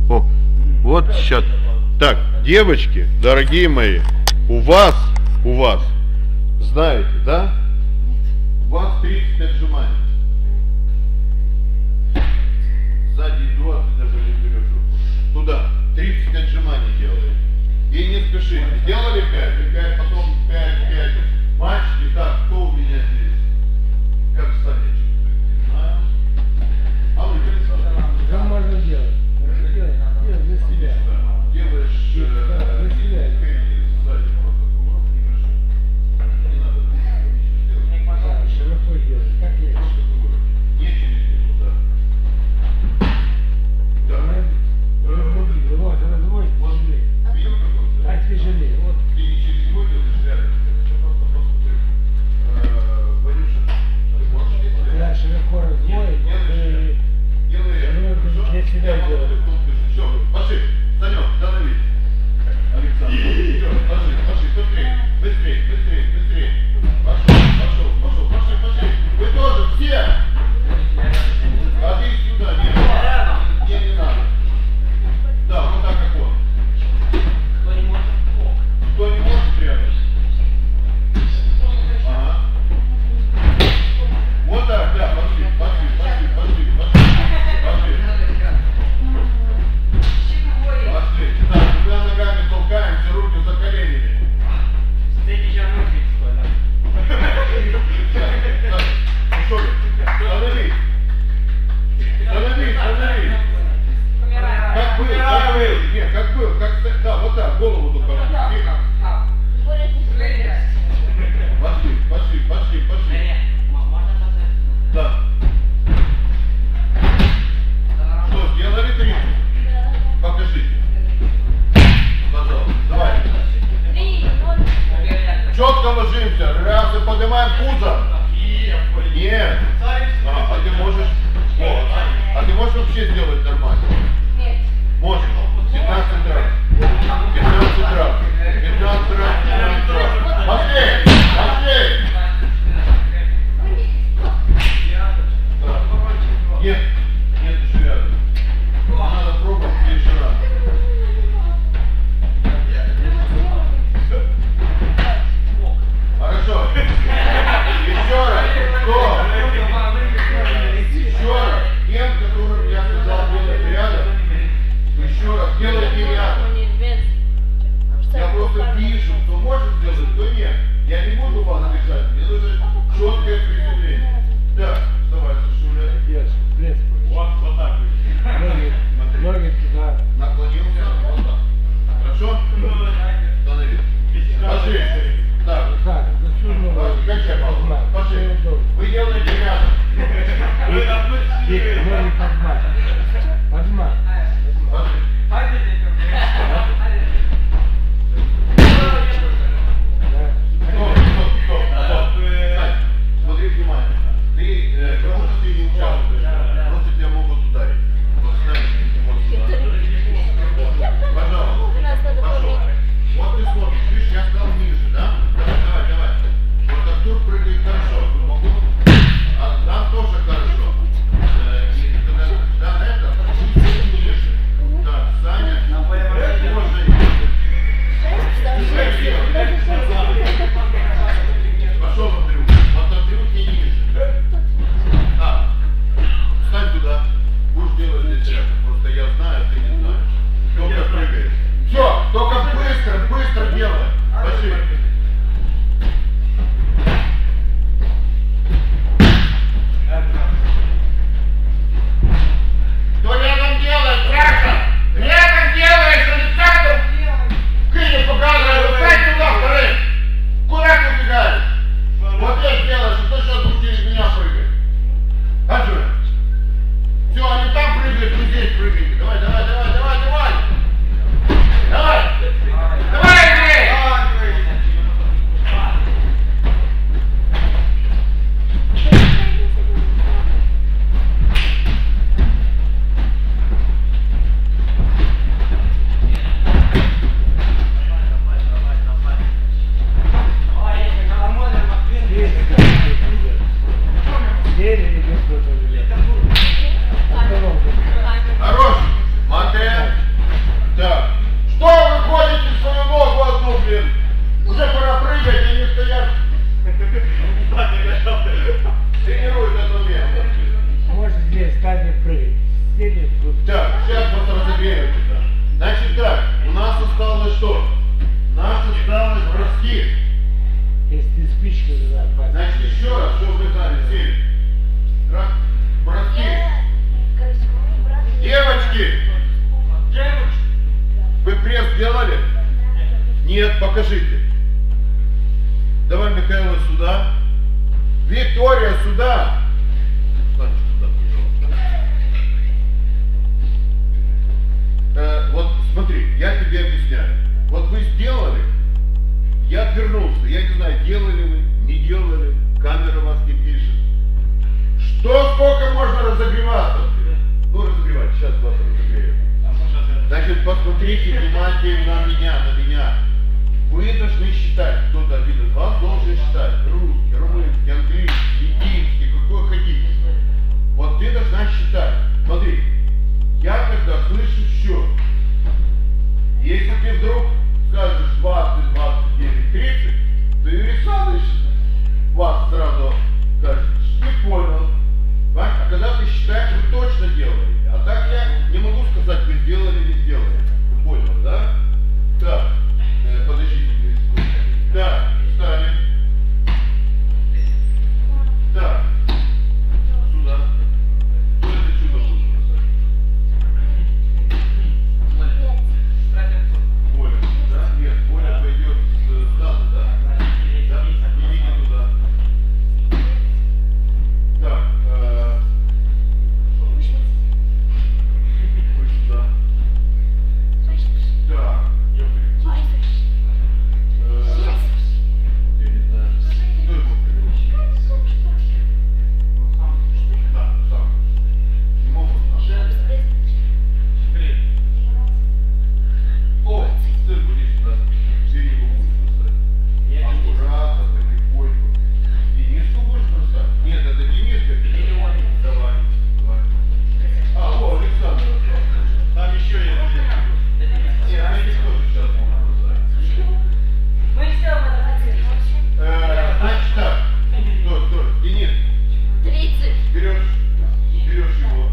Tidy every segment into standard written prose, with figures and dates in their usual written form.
О, вот сейчас. Так, девочки, дорогие мои, у вас, знаете, да? У вас 30 отжиманий. Сзади иду, а ты даже не берешь руку. Туда, 30 отжиманий делаете. И не спешите. Сделали 5, потом 5. Мальчики, так, кто у меня здесь? Как Санечка? Не знаю. А вы как? Что можно делать? Делай для себя. Делаешь для себя. Сзади просто кувырок небольшой. Не надо ничего делать. Широко делать. Как легче? Просто кувырок. Не через него, да. Да. Вот, разводь. Вот, видел, как он? Так тяжелее. Вот. Ты не через него делаешь, рядом. Просто ты. Ванюша, ты можешь делать? Да, широко разводить. Делай рядом. Для себя делать. Все, пошли. Санек, становись. Александр. Все, пошли, быстрее. Пошел. Вы тоже, все. А ты сюда, не надо. Да, вот так как он. Кто не может рядом? Ага. Вот так, да, пошли. Так, двумя ногами толкаемся, руки за коленями. Становись. Как был. Да, вот так, голову только. Пошли. Да. Что, сделали 3? Покажите. Пожалуйста, давай. Четко ложимся. Раз и поднимаем пузо. Нет. А ты можешь. Вот. А ты можешь вообще сделать нормально? Нет. Можешь. 15 раз. 15 раз. Пошли. Нет, еще рядом. Надо пробовать еще раз. Хорошо. Еще раз. Стоп. Еще раз. Тем, которым я сказал делать рядом. сделали? Нет, покажите. Давай, Михаила, сюда. Виктория, сюда. Встань сюда, пожалуйста. Вот смотри, я тебе объясняю. Вот вы сделали, я отвернулся. Я не знаю, делали вы, не делали. Камера вас не пишет. Сколько можно разогреваться? Ну, разогревать, сейчас вас разогрею. Значит, посмотрите внимательно на меня. Вы должны считать, кто-то один из вас должен считать. Русский, румынский, английский, единский, какой хотите. Вот ты должна считать. Смотри, я когда слышу счет, если ты вдруг скажешь 20, 29, 30, то Юрий Александрович вас сразу скажет, не понял. А когда ты считаешь, вы точно делаете. А так я не могу сказать, вы сделали или не сделали. Ты понял, да? Так, подождите. Так, встали. Так, сюда. Кто это чудо будет бросать? Воля, да? Нет, Воля пойдет сзади, да? Да? Идите туда. Так, вы сюда. Так, я не знаю. Кто его привел? Да, сам. Не могут нажать. О, сын, иди сюда. Все его будешь бросать. Аккуратно, потихоньку. Дениску будешь бросать? Нет, это Денис как-то. Давай. А, о, Александр. Там еще есть. Нет, они тоже сейчас будут бросать. Значит так. Стой. Денис. 30. Берешь его.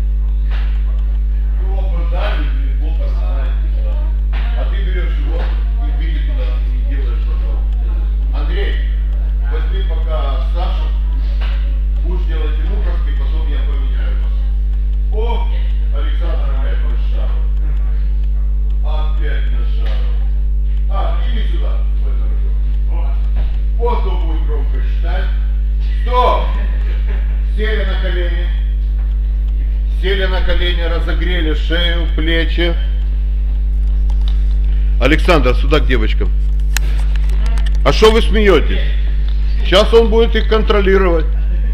Его продали, его поставить туда. А ты берешь его и бери туда и делаешь потом. Андрей, возьми пока Сашу. Будешь делать ему броски, потом я поменяю вас. О, Александр опять нажал. Опять нажал. Иди сюда. Вот кто будет громко считать. Стоп! Сели на колени, разогрели шею, плечи. Александр, сюда к девочкам. А что вы смеетесь? Сейчас он будет их контролировать.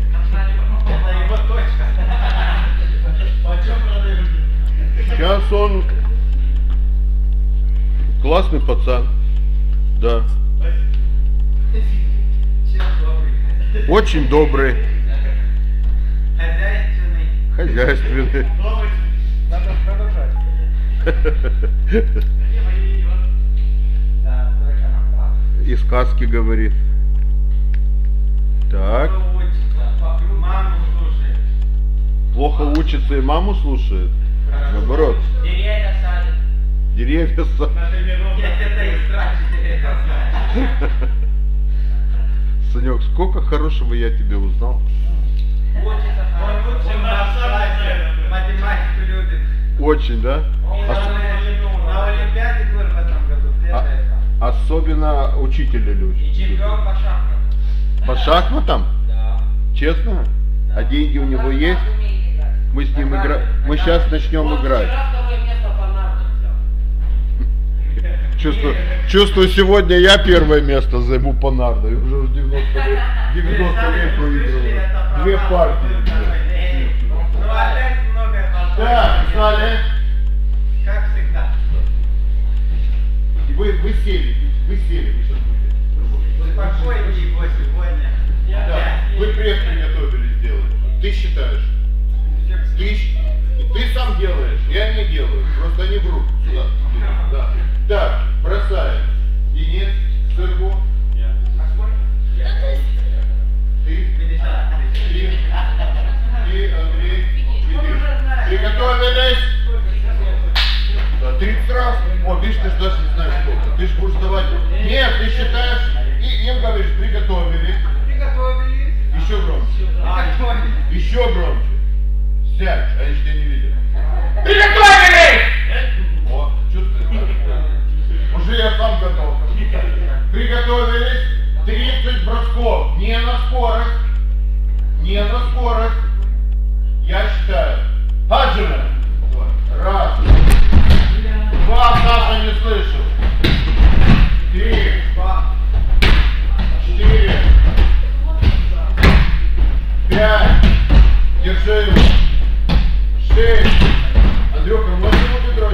Сейчас он классный пацан. Да. Очень добрый. Хозяйственный. Надо продолжать. И сказки говорит. Так. Плохо учится и маму слушает. Наоборот. Деревья садит. Санек, сколько хорошего я тебе узнал. Очень, да? На Олимпиаде был в этом году. Особенно учителя любит. И чемпион по шахматам. По шахматам? Да. Честно? А деньги у него есть? Мы с ним играем. Мы сейчас начнем играть. Чувствую, сегодня я первое место займу по нардо. И уже 90 лет проигрываю. Две партии. Ну опять многое пошло. Так, встали. Как всегда. Вы сели, вы сейчас будете. Спокойнее его сегодня. Да, вы пресс приготовились делать. Ты считаешь. Ты сам делаешь, я не делаю. Просто они врут. Сюда. Да. Так, бросаем. Денис, Сыргу. Ты. И Андрей. Приготовились. Да, 30 раз. О, видишь, ты же даже не знаешь сколько. Ты же будешь давать. Нет, ты считаешь. И им говоришь, приготовились. Приготовились. Еще громче. Еще громче. Сядь, они же тебя не видят. Приготовились! О, чувствуешь, да?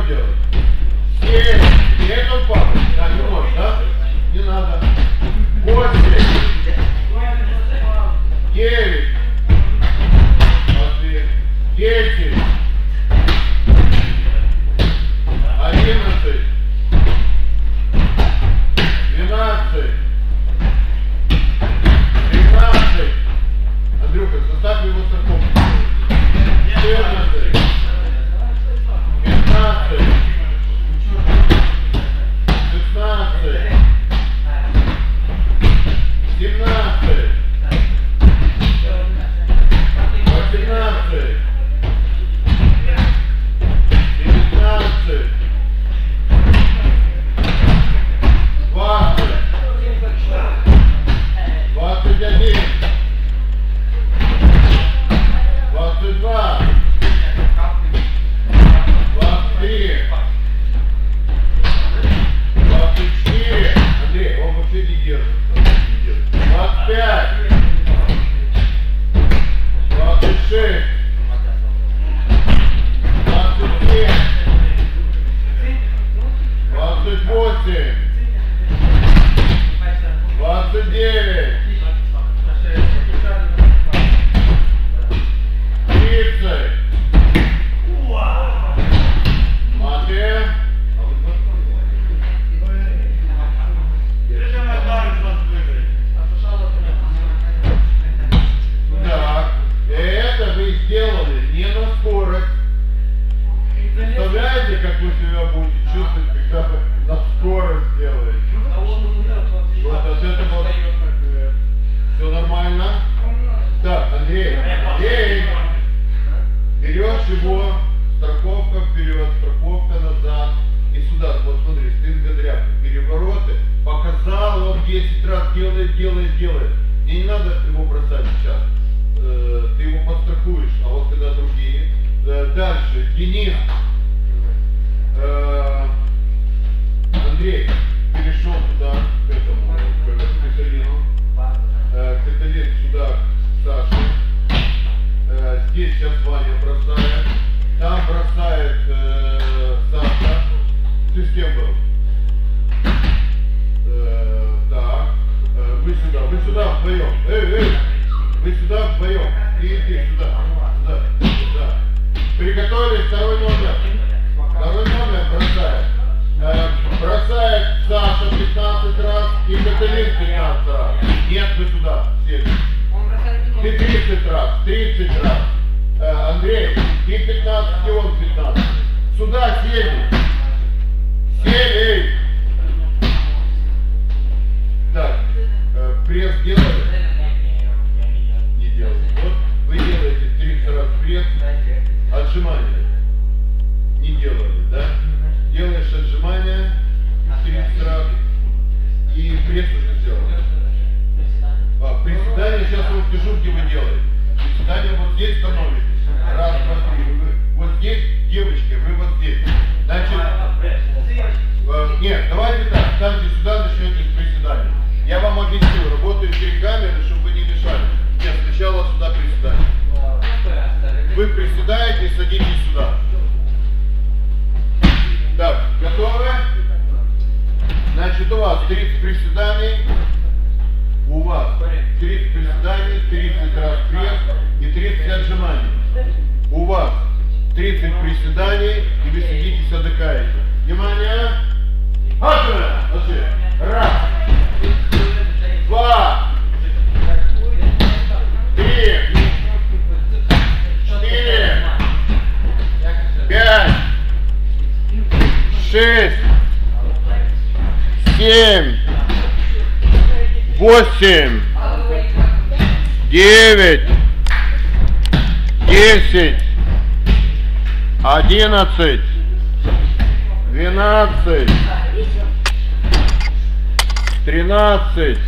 делать? 7. Нет, он падает. Да, не можешь, да? Не надо. 8. 9. 10. 11. 12. 13. Андрюха, составь его страховку. 14. 15. 16. 17. 18. 19. 20. 21. 22. 23. 24. Андрей, он вообще не держит. 25. 26. 27. 28. 29. 30. Матвей. Так, это вы сделали не на скорость. Представляете, как вы себя будете чувствовать, когда вы на скорость делаете? Вот от этого все нормально. Так, Андрей, берешь его, страховка вперед, страховка назад и сюда. Вот смотри, стынга-дряпка, перевороты. Показал, он 10 раз делает. И не надо его бросать сейчас. Ты его подстрахуешь, а вот когда другие. Дальше, Денис. Андрей перешел туда, к этому, к Каталину. Каталин сюда, к Саше. Здесь сейчас Ваня бросает. Там бросает Саша. Ты с кем был? Так. Вы сюда вдвоем. Вы сюда вдвоем. Ты сюда. Приготовились, второй номер. Второй номер бросает. Бросает Саша 15 раз и Каталин 15 раз. Нет, вы сюда сели. Ты 30 раз. Андрей, ты 15 и он 15. Сюда сели. Так, пресс делали? Не делали. Вот вы делаете 30 раз пресс. Отжимания не делали, да? Делаешь отжимания 30 раз и пресс уже сделал. Приседания, сейчас я вам скажу, где вы делаете. Приседания вот здесь становитесь. Раз, два, три. Вот здесь, девочки, вы вот здесь. Значит, нет, давайте так, станьте сюда, начнете с приседаний. Я вам объясню, работаю через камеры, чтобы вы не мешали. Нет, сначала сюда приседания. Вы приседаете и садитесь сюда. Так, готовы? Значит, у вас 30 приседаний. У вас 30 приседаний, 30 раз пресс и 30 отжиманий. У вас 30 приседаний, и вы сидитесь, отдыхаете. Внимание! Пошли! Раз, два, три, 4, 5, 6, 7, 8, 9, 10, 11, 12, 13,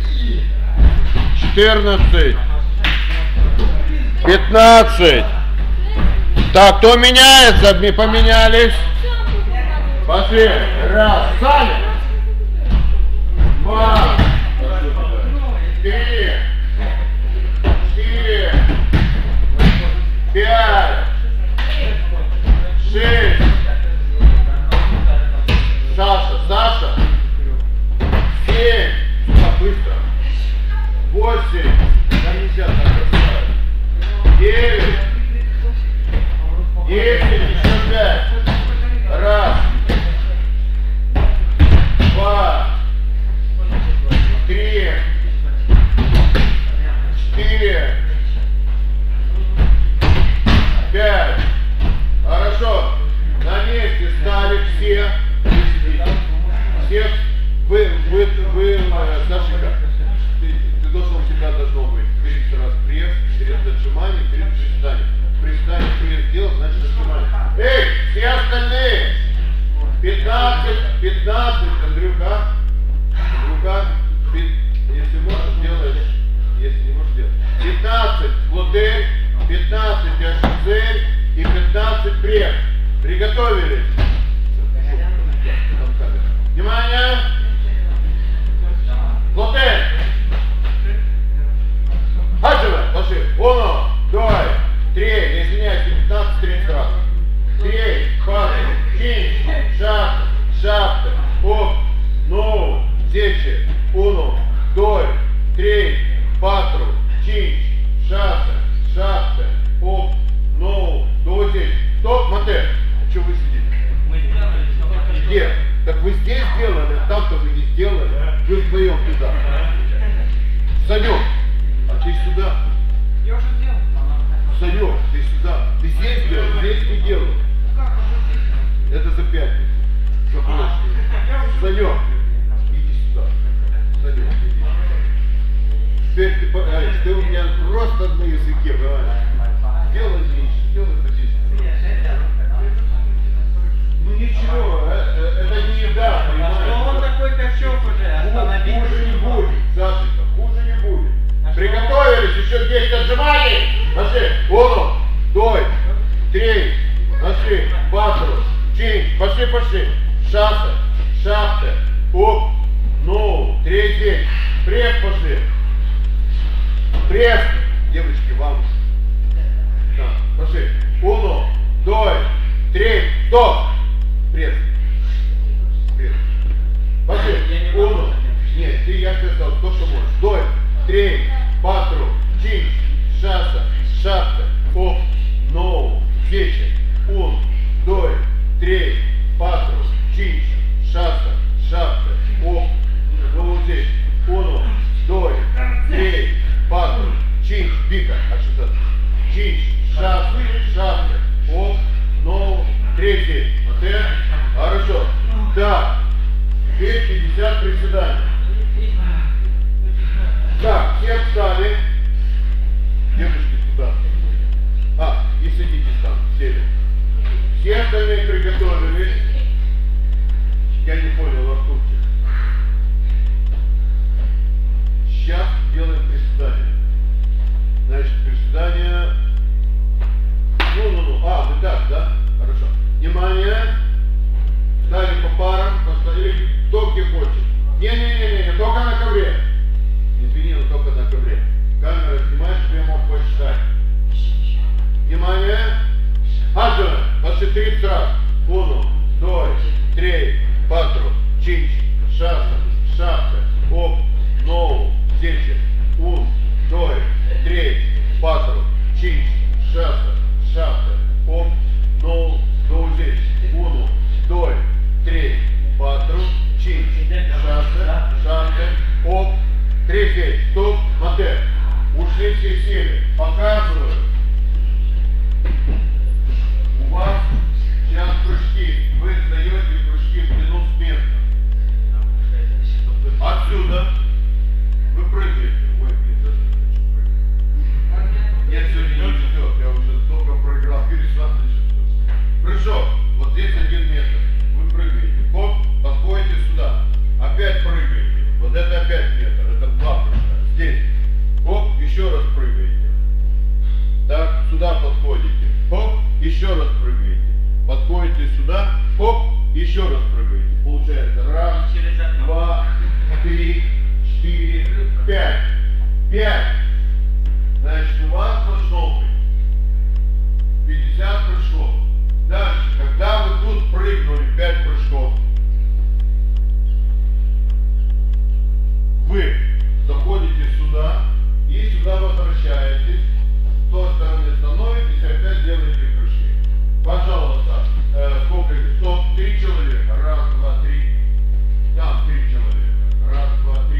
14, 15. Так, кто меняется? Поменялись. Пошли. Раз. Сами. Два. 3. 4. 5. 6. Встали все. Все. Сашенька, ты должен, у тебя должно быть 30 раз пресс, 30 отжиманий, 30 приседаний. Приседание пресс делать, значит отжимание. Эй, все остальные! 15, Андрюха, если можешь, делаешь, если не можешь, делать. 15 флотель, 15 ашизель и 15 пресс. Приготовились. Внимание! Флотель! Хаджева, пошли. 1, 2, 3, не извиняюсь, 15-30 раз. 3, 4, 5, 6, 7, 8, 10, 1, 2, 3, 4, 5, 6, 7, 8, 10. Стоп, Матер. А что вы сидите? Мы сделали. Где? Так вы здесь сделали, а там-то вы не сделали. Вы вдвоем туда. Санек, а ты сюда. Я уже сделал. Санек, ты сюда. Ты здесь делал, здесь не делал. Как уже? Это за пятницу. За прошлый. Санек, иди сюда. Санек, иди сюда. Теперь ты у меня просто на языке, правильно? Сделай меньше, сделай по 10. Ну ничего, это не еда, понимаешь? А что он такой качок уже? Остановить? Хуже не будет, Сашенька, хуже не будет. Приготовились, еще 10 отжиманий. Пошли. 1, 2, 3, пошли. 4, 5, пошли. 6, 7, 8, 3, пресс пошли. Пресс. Девочки, вам. Да, пошли. 1, 2, 3, стоп. Пресс. Пресс. Пошли. 1. Нет, ты, я тебе сказал, то, что можешь. 2, 3, 4, 5, 6, 7, 8, 10. 1, 2, 3, 4, 5, 6, 7, 8, 10. 1, 2, 3, 4, 5, пика. А что это? 5, 6, 7, 8, 30. Вот это. Хорошо. Так. Теперь 50 приседаний. Так, все встали. Девушки туда. И садитесь там, сели. Все остальные приготовились. Я не понял, Артурчик. Сейчас делаем приседания. Значит, приседания. Вы так, да? Хорошо. Внимание. Стали по парам, поставили, кто где хочет. Не, только на ковре. Извини, но только на ковре. Камера снимает, чтобы я мог посчитать. Внимание. Аджуна, пошли 30 раз. 1, 2, 3, 4, 5, 6, 7, 8, 10. 1, 2, 3, 4, 5, 6, 7, 8, 10. 1, 2, 3, 4, 5, 6, 7, 8, 30. Стоп, Матер. Ушли все сели. Показываю. У вас сейчас прыжки. Вы даете прыжки в длину с места. Отсюда вы прыгаете. Ой, даже не хочу прыгать. Нет, сегодня не идет. Я уже столько проиграл. Прыжок. Вот здесь 1 метр. Вы прыгаете. Хоп, подходите сюда. Опять прыгаете. Вот это опять метр. Это 2 прыжка. Здесь. Хоп, еще раз прыгаете. Так, сюда подходите. Хоп, еще раз прыгаете. Подходите сюда. Хоп, еще раз прыгаете. Получается 1, 2, 3, 4, 5. 5. Значит, у вас должно быть 50 прыжков. Дальше, когда вы тут прыгнули 5 прыжков, вы заходите сюда и сюда возвращаетесь, с той стороны становитесь и опять делаете прыжки. Пожалуйста, сколько это? 3 человека. 1, 2, 3. Там 3 человека. 1, 2, 3.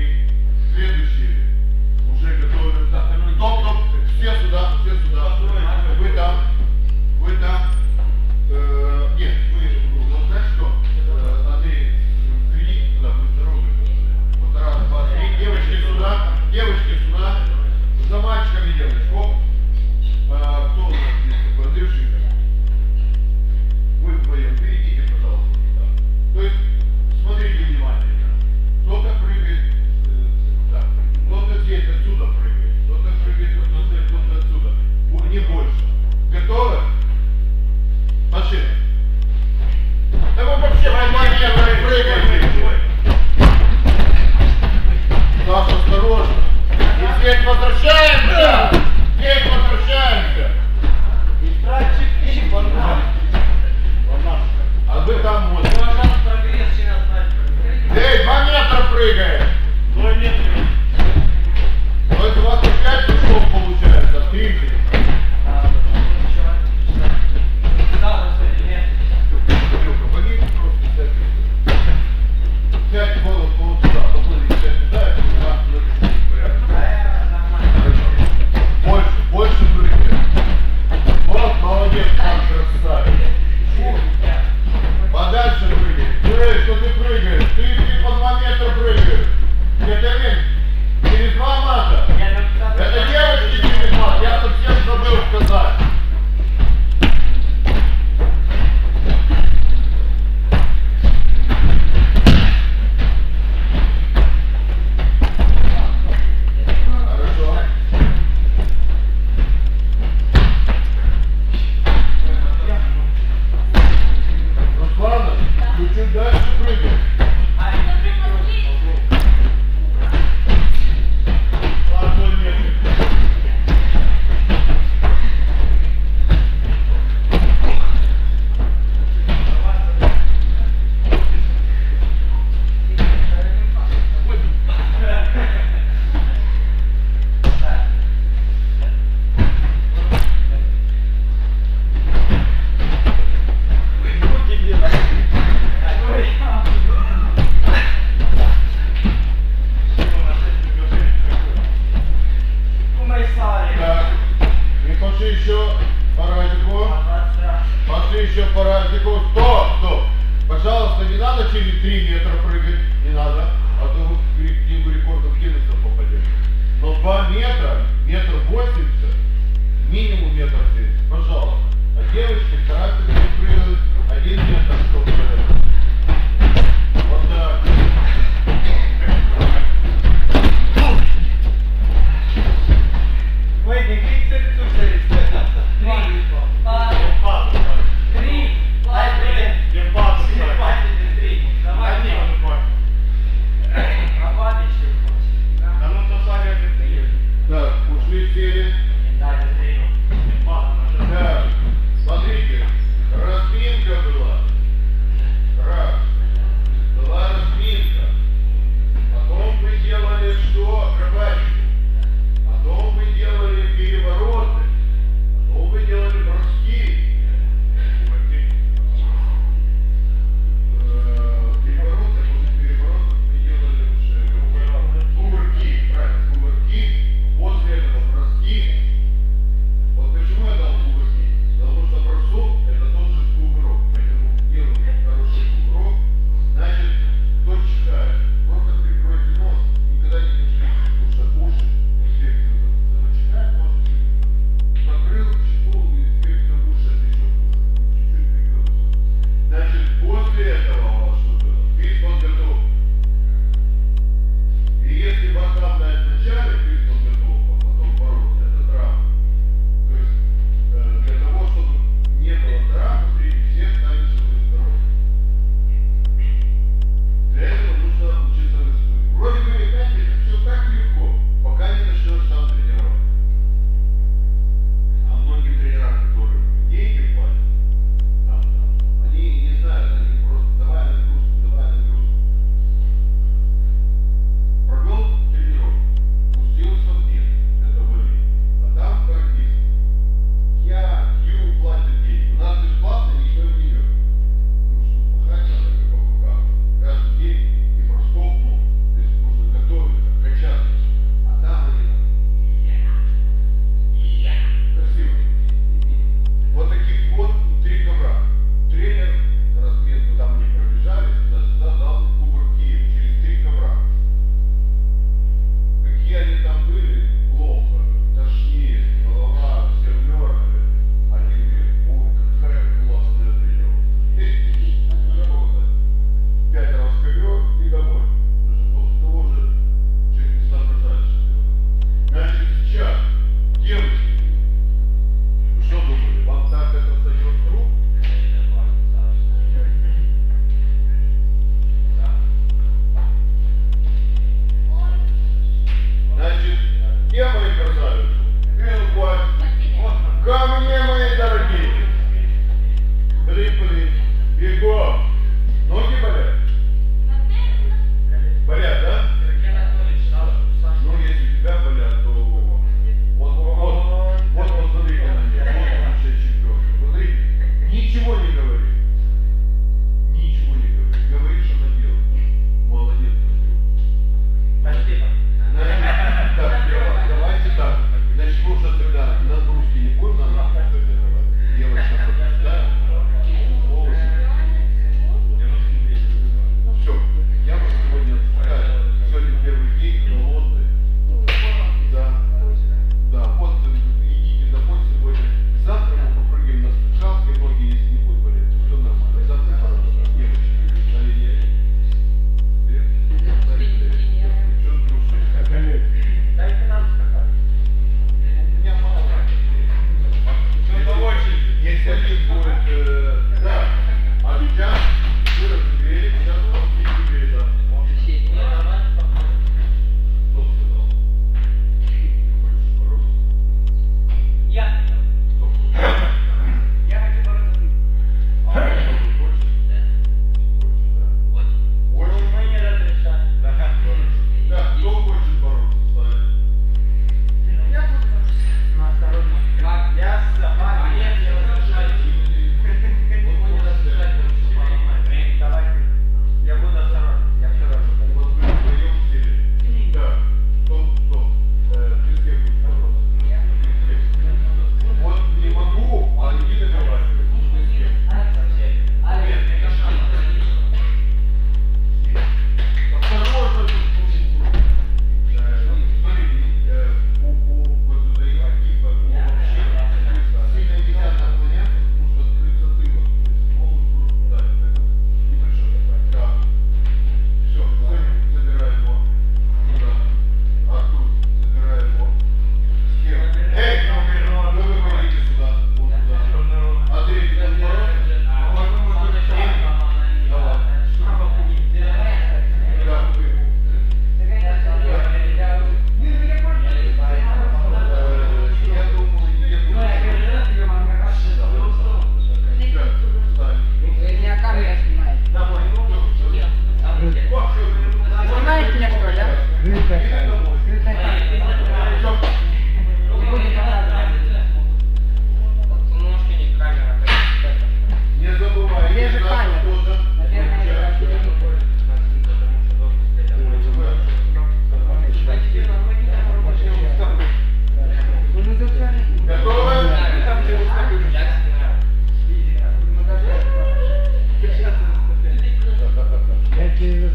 прыгайте. Так, осторожно. И здесь возвращаемся. Здесь возвращаемся. И стратчик, и банан. А вы там вот. Банан прогресс сейчас стратчик. Эй, 2 метра прыгаем. 2 метра. То есть 25 часов получается, от 30. Андрюха, погиб просто 5 голов вот туда, поплыли 5 туда, это у нас порядок. Больше прыгаем. Вот, молодец, там красавец. Подальше прыгаешь. Эй, что ты прыгаешь? Ты по 2 метра прыгаешь. Это через 2 мата. Это девочки через мат. Я совсем забыл сказать. Хорошо. Руслана, чуть-чуть дальше прыгай. Так, и пошли еще по радику. Пошли еще по радику. Стоп. Пожалуйста, не надо через 3 метра прыгать. Не надо. А то вы в книгу рекордов Гиннесса попадете. Но 2 метра, 1,80 м, минимум 1,70 м. Пожалуйста. А девочки стараются прыгать 1 метр, чтобы прыгать. Вот так. Wait, Так, ушли сели. Так, смотрите, разминка была.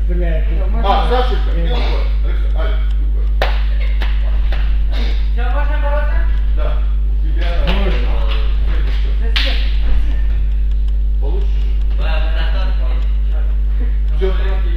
стреляет. А, Сашенька, мелко. Алекс, Что, можно бороться? да, у тебя... Получше? Все.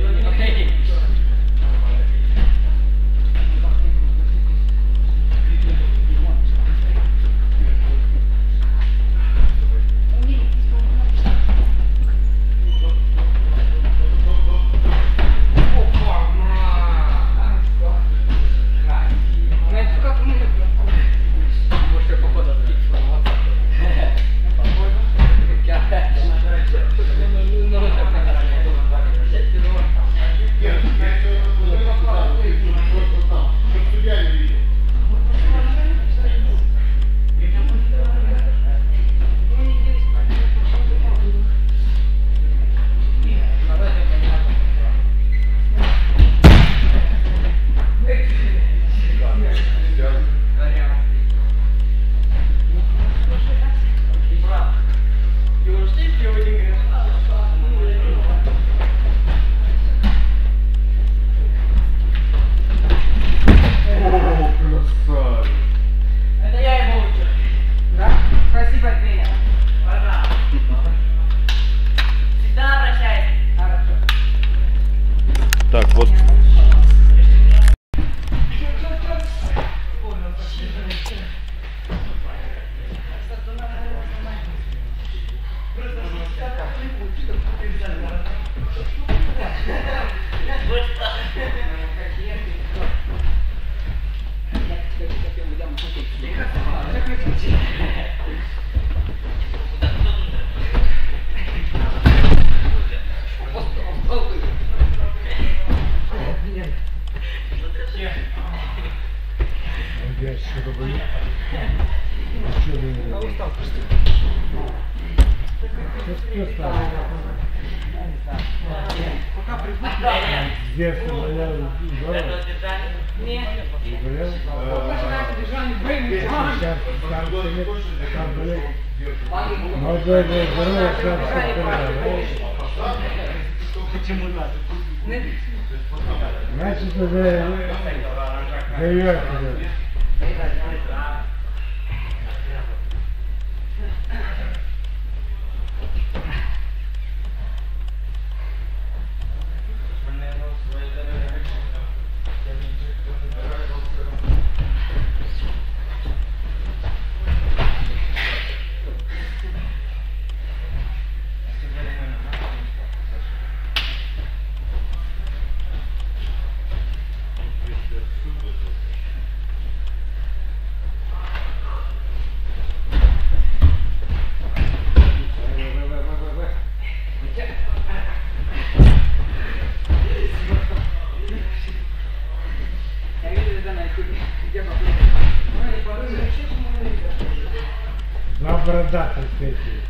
Так, вот. Значит, уже даёт. Два бородатых встретились.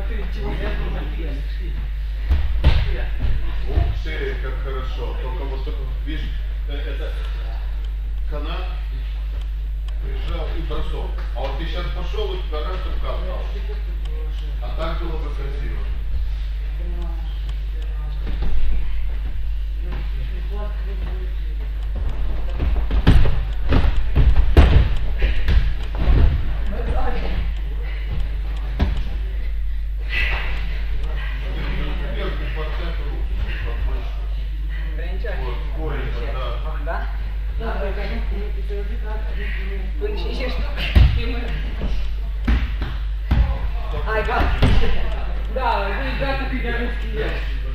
Ух ты, как хорошо. Только вот, видишь, это канат прижал и бросок. А вот ты сейчас пошел, и у тебя раз рука встала. А так было бы красиво. Ai, gata. Da, e gata că de-a răstie.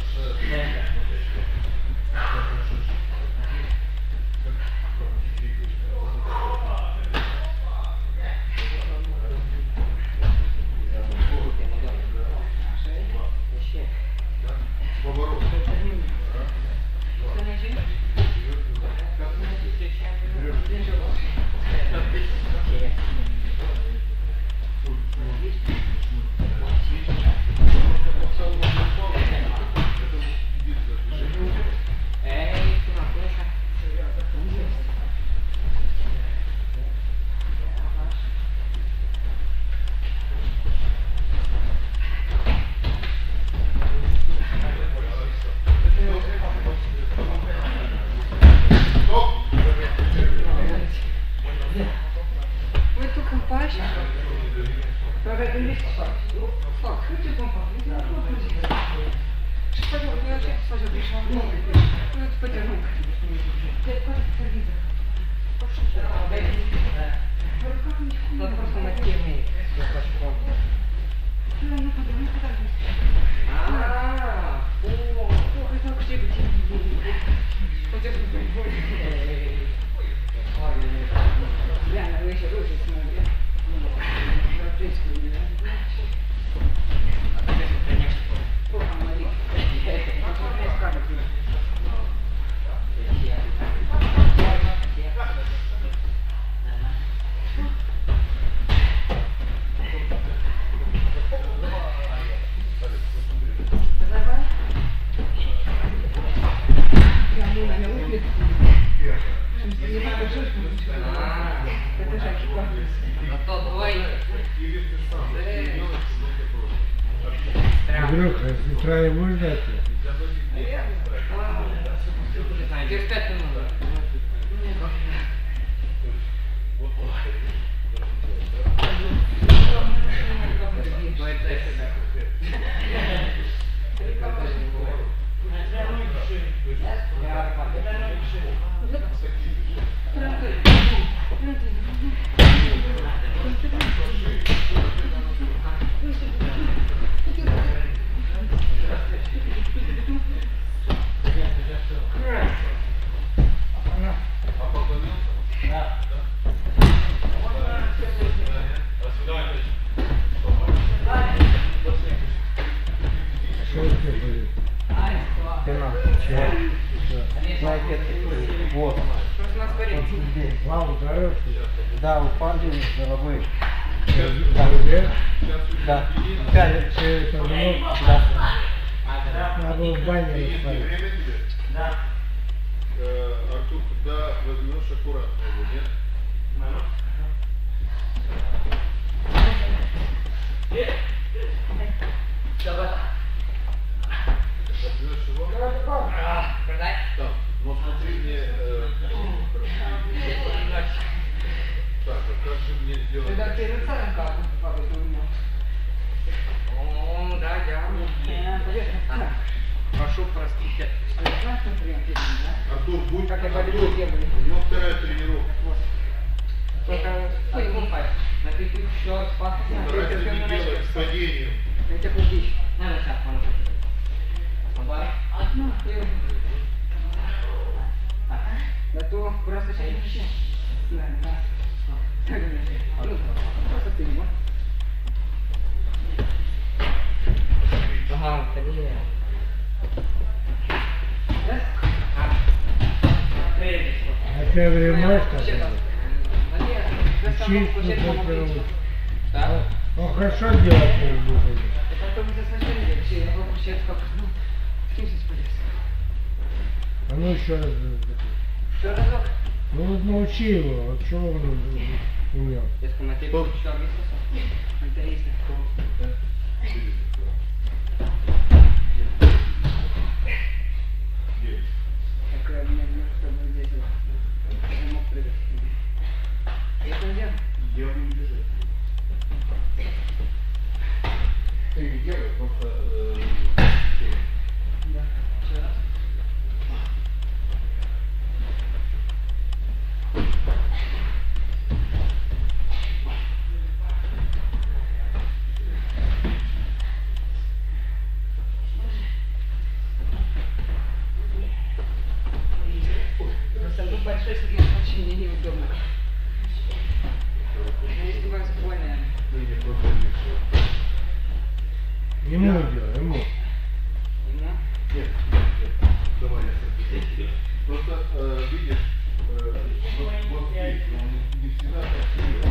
Андрюха, с утра не будешь дать? Вот. Вам здоровья. Да, упали с головы. Да. Да. Все это много. Да. Надо в бане Есть спать. время тебе? Да. Артур, когда возьмешь аккуратно его, нет? Возьмешь его? Там, но смотри мне... Так, а как же мне сделать? Прошу простить. Артур, будь... Как это Артур, люди делали. у него вторая тренировка. Только на крепить все спасать. Старайся не делать с падением. Это купить. Надо так, готово. Просто сейчас. Просто ты не. Ага, три. А ты времешь тогда? Чистку попробуй. Он хорошо делает, ну еще раз. Что разок? Ну вот научи его, вот чего он умел. Я смотрю, Стоп. что интересно. Такое мне чтобы здесь я мог прыгать. Это нельзя? Я буду бежать. Ты не делай, просто... Да. Еще раз. Просто ну, большой сидит очень мне неудобно. Если вас больно. Ты не просто не Ему делай, ему. Ему? Нет, давай я сам. Просто видишь, вот здесь, он не всегда так сильно.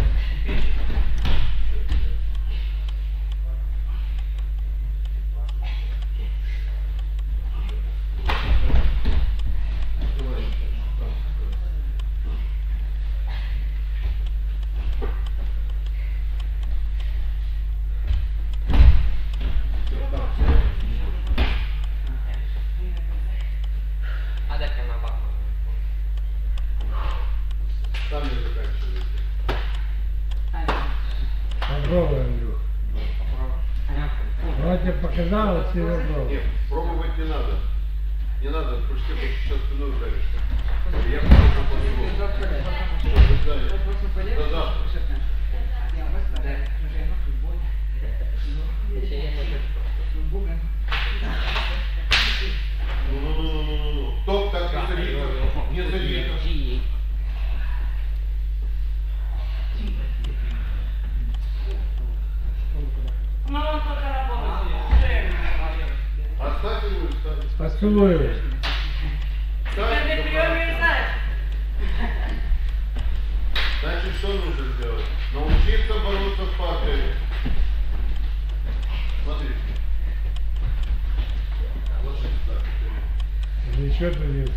А дай на бак. Там не заканчивается. Попробуй, Андрюх. Ну, я тебе показал, вот ты попробуй. Нет, пробовать не надо. Не надо, потому что ты сейчас спиной ударишься. Я просто по-другому. До завтра. Ну. Стоп, так не садится. Не садится. Оставь его и ставь. Поцелуй его. Значит, что нужно сделать? Научиться бороться с партнером. Смотри. Вот что так. Еще добился.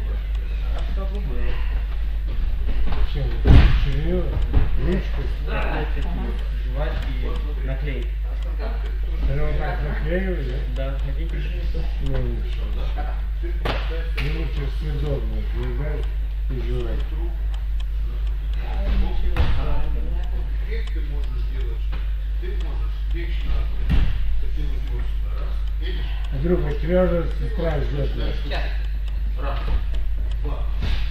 Чем? Шевелюра? Ручку? Жевать и наклеить. Когда вот так наклеивали, да? Да, хотите? Не лучше. Не лучше съедобно съедать и жевать. Как ты можешь делать? Ты можешь вечно потянуть его сюда. Раз. Видишь? А вдруг твердо сестра ждет нас. Раз. Два.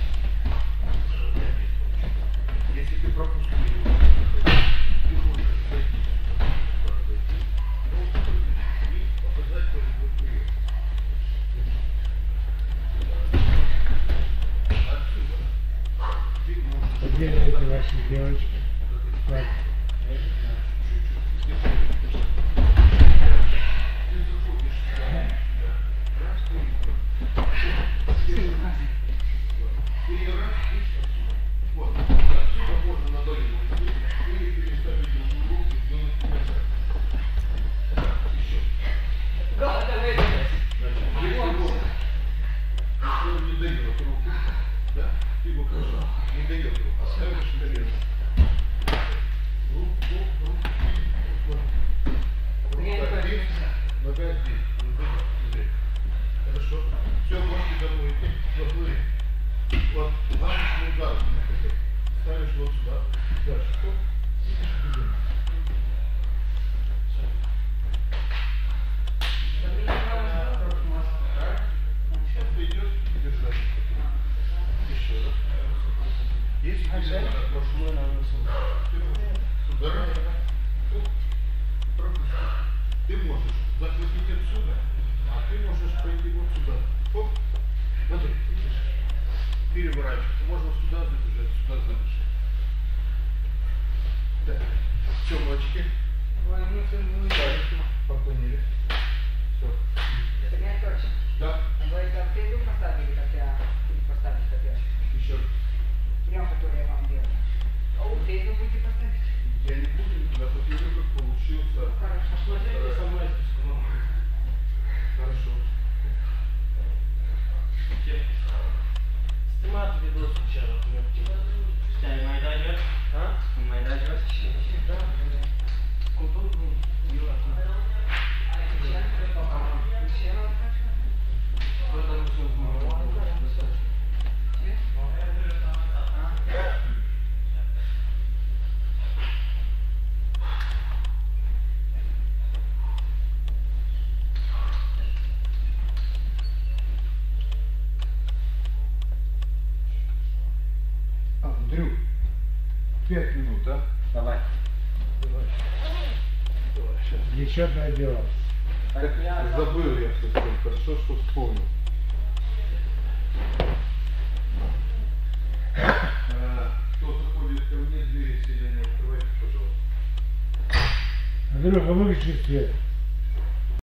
Если ты пропустил его, ты можешь зайти и показать твою вперед. Отсюда ты можешь... Где эти ваши девочки? Так. Хорошо. Все, можете домой идти. Заплыли. Вот, замочный удар. Ставишь вот сюда. Дальше. Стоп. Бежим. Сейчас ты идешь, держать. Еще раз. Если ты прошло на сюда. Пропусти. Ты можешь захватить отсюда, а ты можешь пойти вот сюда. Оп. Смотри, видишь? Переворачиваться. Можно сюда забежать, сюда забежать. Да. Все, мальчики. Поклонились. Все. Да. Еще раз. Я не буду никуда, покажу, как получился. Хорошо. Дрю, 5 минут, а? Давай. Нечетное дело. Так забыл я совсем, хорошо, что вспомнил. Кто заходит ко мне, двери сильно не открывайте, пожалуйста. Андрюха, выключи свет.